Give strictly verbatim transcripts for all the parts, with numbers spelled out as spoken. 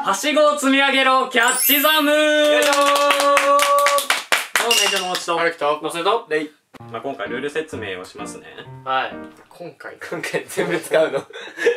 はしごを積み上げろキャッチザムー。よいしょー。どうも、メイジャーのもちと、 はるきと、 のせと、 レイ。 まあ今回ルール説明をしますね。 はい。今回、 今回全部使うの。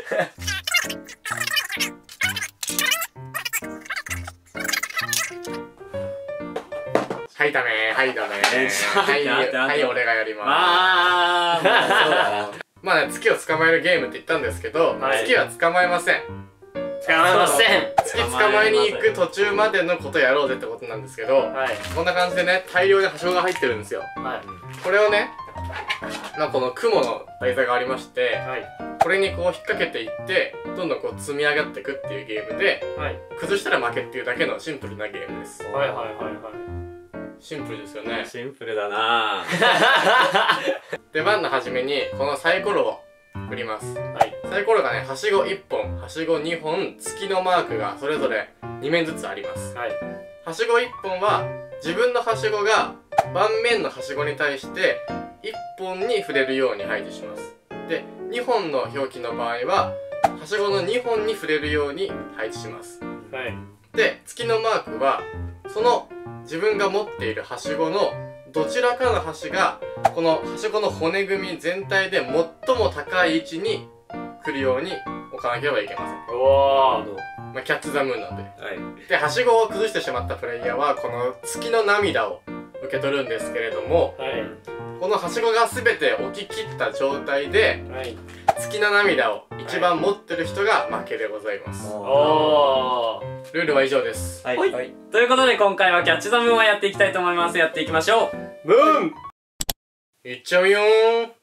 はいだねー、はいだねー。はい、はい、俺がやりまーす。 まあ、まあ、そうだな。 まあね、月を捕まえるゲームって言ったんですけど、 はい月は捕まえません。 捕まえません。 月捕まえに行く途中までのことやろうぜってことなんですけど、 はい。 こんな感じでね、大量にはしごが入ってるんですよ。 はい。 これをね、まあこの雲の台座がありまして、 はい。 これにこう引っ掛けていって、どんどんこう積み上がっていくっていうゲームで、 はい。 崩したら負けっていうだけのシンプルなゲームです。 はいはいはいはい。 シンプルですよね。 シンプルだなぁ。 出番の初めにこのサイコロを振ります。 はい。 サイコロがね、はしごいっぽん、はしごにほん、月のマークがそれぞれにめんずつあります。 はい。 はしごいっぽんは自分のはしごが盤面のはしごに対していっぽんに触れるように配置します。で、にほんの表記の場合ははしごのにほんに触れるように配置します。 はい。 で、月のマークはその自分が持っているはしごのどちらかの端がこのはしごの骨組み全体で最も高い位置に来るように置かなければいけません。 おー。 まあ、キャッチザムーンなんで。 はい。 で、はしごを崩してしまったプレイヤーはこの月の涙を受け取るんですけれども、 はい。 このはしごが全て置き切った状態ではい。 月の涙を一番持ってる人が負けでございます。 おー。 ルールは以上です。 はい。 はい。ということで今回はキャッチザムーンをやっていきたいと思います。やっていきましょう。 ムーン。 いっちゃうよーん。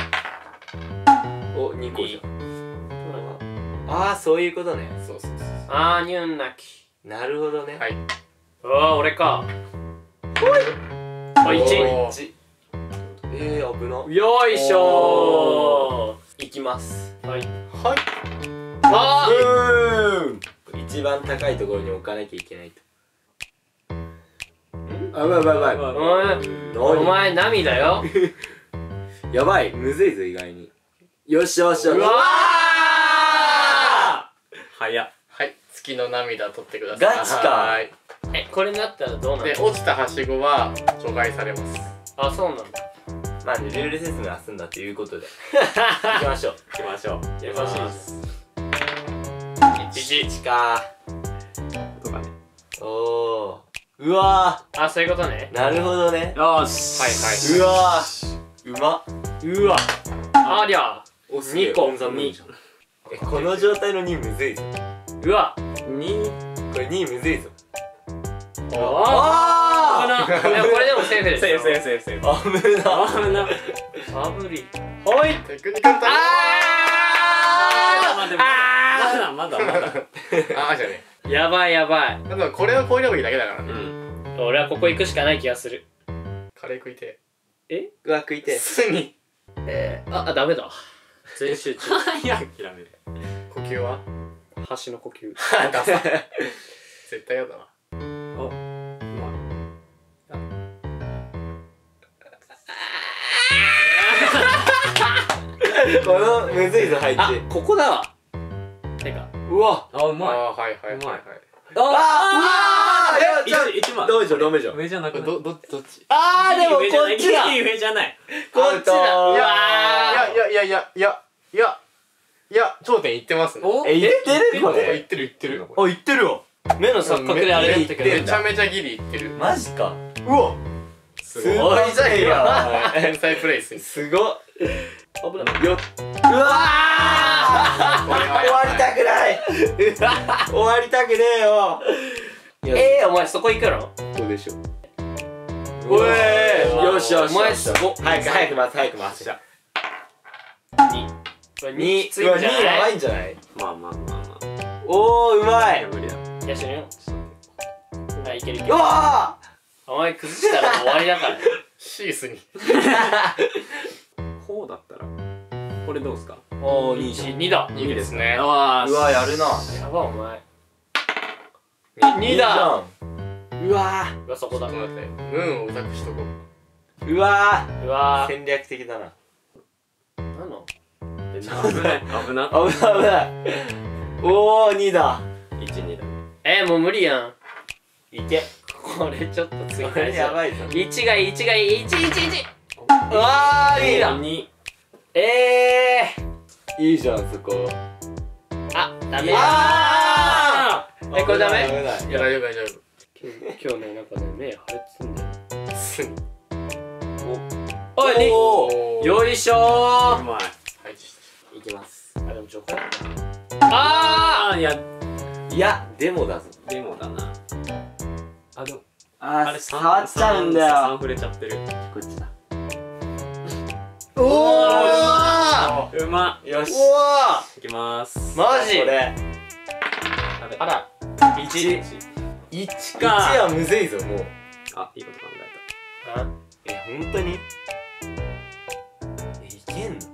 お、にこじゃん。ああ、そういうことね。 そうそうそう。 あーにゅんなき。 なるほどね。 はい。 うわー、俺か。ほい。あ、いち。 おーいち。えー、危な。 よいしょいきます。 ー。はい。 はい。 あムーン。一番高いところに置かなきゃいけないと。あ、やばいやばいやばい。 ー。おい。お前涙よ。 やばい、むずいぞ意外に。よしよしよし。 うわー。早っ。 はい。月の涙取ってください。 ガチかはーい。 え、これになったらどうなるで、落ちたはしごは除外されます。 あ、そうなんだ。 まあね、ルール説明は済んだということで。行きましょう。 行きましょう。優しいです。 いちか。 とかね。 おー。うわあ、そういうことね。 ー。なるほどね。 よし。 はいはうわー。うま。 うわ。ありゃ。 おすげえにこオンザムーンじゃん。え、この状態のにむずいぞ。 うわ。 にこれにむずいぞ。 ああ。 あ危な。いや、これでもセーフですよ。 セーフセーフセーフセーフ。危な。 危な。あぶり。ほい。 い。テクニカルタイム。 あー。まだまだまだ。 あーじゃねやばいやばい。 え。でもこれを超えればいいだけだからね。 うん。俺はここ行くしかない気がする。 カレー食いてえ？ うわ、食いて。 すに。 えー、あ、あ、ダメだ。全集中。 いや、諦める。 呼吸は端の呼吸。 ダサ。絶対やだな。 お、うまこのむずいぞ配置。 あ、ここだわ。てか。 うわ。 あ、うまい。 あーはいはいはいはい。 あー、いや、ちょ、 一番。 ダメじゃん、ダメじゃん。 上じゃなくない。 どどどっち？ あー、でもこっちだ。 ギリ上じゃない。 こっちだ。 いうわやいやいやいやいやいやいや頂点いってますね。 おー。え、いってるこいれ。 ってるいってる。 あ、いってるよ。 目の錯覚であれめってくれるんだ。 めちゃめちゃギリいってる。 マジか。うわ。 すすごいじゃんよ。 天才プレイスに。 すごっ。 危ない。 よっ。うわー。終わりたくない。終わりたくねえよ。 えー、お前そこ行くの？ どうでしょう。おえー。よしよし。 お前すごっ。 早く早く回す早く回す。 に。これに。 にきついんじゃにやばないい？ んじゃない。 まあまあまあまあ。 おー、うまい。 無理だ。いや、しるよ。あ、いけるいけうる。 わお前崩したら終わりだから。 シースに。 こうだったら。これどうすか？ ー。おー、にじゃん。 にだ。 いいですね。 あうわ、やるな。 やばお前。 ににだ。 うわうわ、そこだ。 ちょっと待って。ムーンをうざくしとこう。 ー。うわうわー。戦略的だな。 ー。なの？危ない。危な。 危ない危ない。おー、にだ。 いち、にだ。 えー、もう無理やん。 いけ。 これちょっと次これやばいぞ。 いちがいい、いちがいい、いち、いち、いち。 うわー、いいな。 に。 えー、いいじゃん、そこ。 あ、ダメ。 あーえ、これダメ？ 危ないいや大丈夫大丈夫。 今日ね、なんかね、目腫れつんだよ。 すぐおい、 おーよいしょうー。 まい。 いきます。 あ、でもチョコああー、いや、 いや、でもだぞ。 でもだな。あ、でも、 ああれ、 触っちゃうんださんよ。 触れちゃってる。 こっちだ。 おうまっ。 よし。 おわいきまーす。 マジこれ。 あら、 いち。 いちいちか。 はむずいぞ、もう。 あ、いいこと考あえ、ほんとにえ、いけんの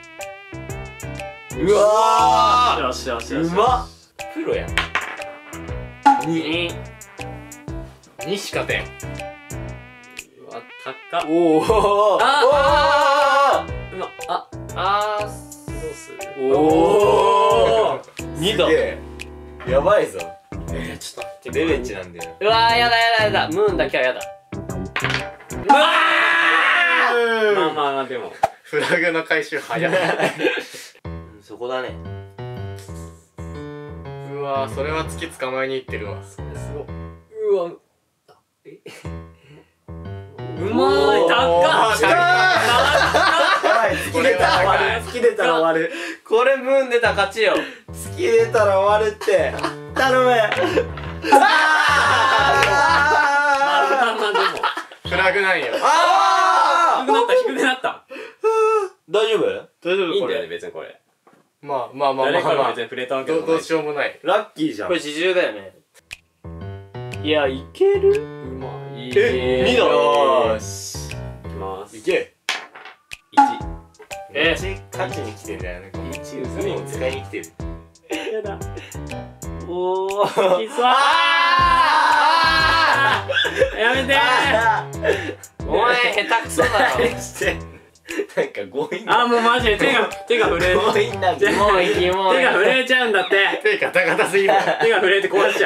うえわた。よしよしーよし。 うまっプロやん。 に、 にしか点。 うわ、高っ。 おおああうまっ。あ、 あー、 どうする？ おーにだ。 すげえやばいぞ。 えー、ちょっと待って。 レベチなんだよ。 うわー、やだやだやだ。ムーンだけはやだ。うわまあまあまあ、でも。 フラグの回収早い。 そこだね。 うわーそれは月捕まえに行ってるわ。 すごい。うわ。えううまい。 おー高っ。 高いやばい、 これは高い。 月出たら終わる。 これムーン出た勝ちよ。 月出たら終わるって。頼む。 まあまあでも。 フラグなんよ。 あ低くなった、低くなった。 大丈夫？大丈いいんだよね、別にこれ。 まあまあまあ誰まあまあかが別に触れたわけでどうどうもないし。 しようもない。 ラッキーじゃん。 これ自重だよね。いや、いける？ うまい。 えにだよーし。いきます。 いけ。 いち。 えいち勝ちに来てんだよね。 いちうずみを使いに来てる。 やだ。 おお。 きつわーやめてーお前下手くそだろ。 してなんか強引あ、もうマジで手が、手が震える。 強引なんだよ。 もういきもうい手が震えちゃうんだって。 手ガタガタすぎる。 手が震えて壊しちゃう。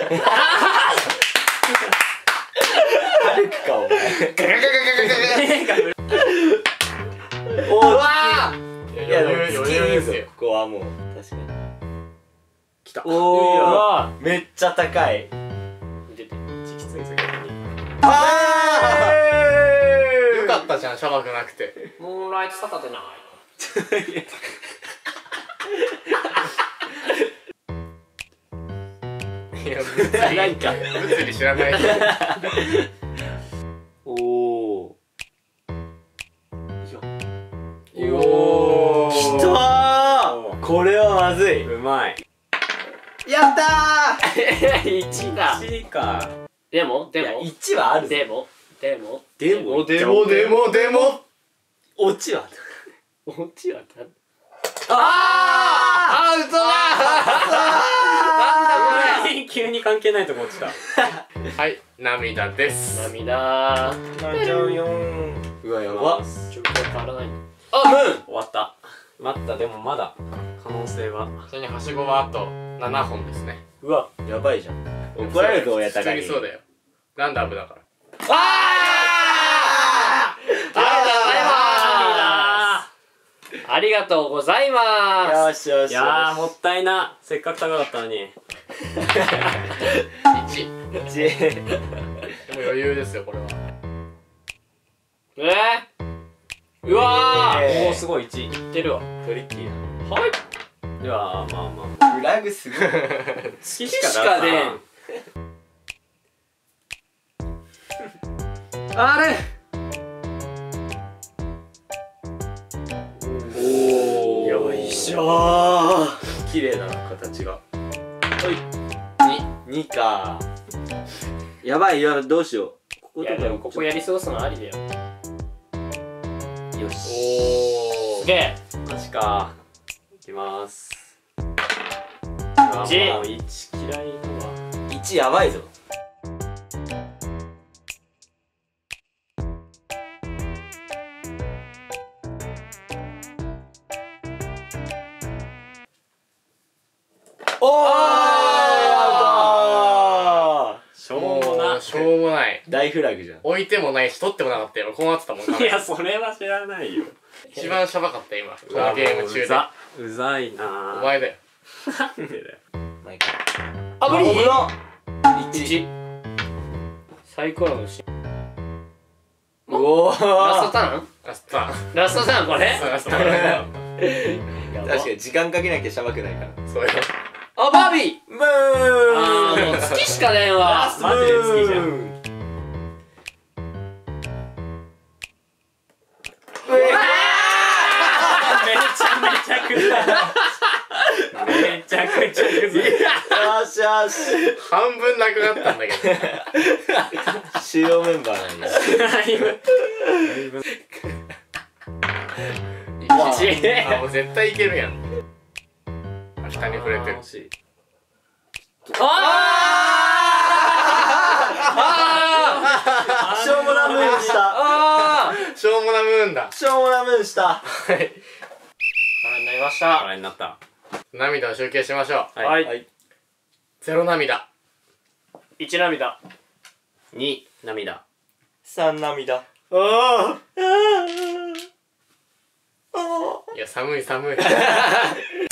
歩くかお前。 ガガガガガガガ。 手が震えおお。 いや余裕余裕ですよ。 ここはもう確かに。 きた。 おお。 うわめっちゃ高い。 出て。 きついですよ、逆に。 あよかったじゃん、シャワーなくて。 ムーンライトサタデーナイいや、物理、 なんか物理知らない。 おお。 おーきたー。これはまずい。 うまい。 やったー。 いちだ。 いちか。 でもいやでもいちはあるぞ。 でもでもでもでもでもでも。 オチは。 オチはたあアウトだー。 急に関係ないとこ落ちた。 はい、涙です。 涙。 なんちゃうよー。うわやば。 ちょっと変わらない。あ、ムーン。 終わった。待った、でもまだ可能性は。 ちなみにはしごはあとななほんですね。 うわ。 やばいじゃん。怒られるぞ親普通高に。 にそうだよ。ランダムだから。 あありがとうございます。 よしよし。 いやー、もったいな。せっかく高かったのに。 いち。 し。 でも余裕ですよ、これは。 えー、うわー、 えーおー、すごいいち。 いってるわ。 トリッキーはい。 では、まあまあ。 な。フラグすごい。 月しか出ん。あれ。 おお。 よいしょー。綺麗だな形が。に。にか。やばいやどうしよう。ここいやでもここやり過ごすのありだよ。 よし。 おすげえ。 マジか。いきます。あいちもういち嫌いだわ。 いちやばいぞ。おー。 ない大フラグじゃん。 置いてもないし取ってもなかったよこうなってたもんいやそれは知らないよ。 一番シャバかった今このゲーム中でうざうざいなぁ。 お前だよなんでだよ。 マイク。 あ、無理危ないちサイコロのしうおーラストターンラストターンラストターンこれラストターンやば確かに時間かけなきゃしゃばくないから。 そうよあ、バービームあーもうーン月しかねえわマジで好きじゃん。 ん。 めちゃめちゃくざい。めちゃくちゃくざい。 よしよし。 半分なくなったんだけど主要メンバーなんや。 だいぶだいぶあもう絶対いけるやんあ下に触れてる惜しい。 しょうもなムーンした。 あーしょうもなムーンだしょうもなムーンした。 はいあれになりましたあれになった。 涙を集計しましょうはい。 はい。 ゼロ涙いち涙に涙。 三涙。 ああいや寒い寒い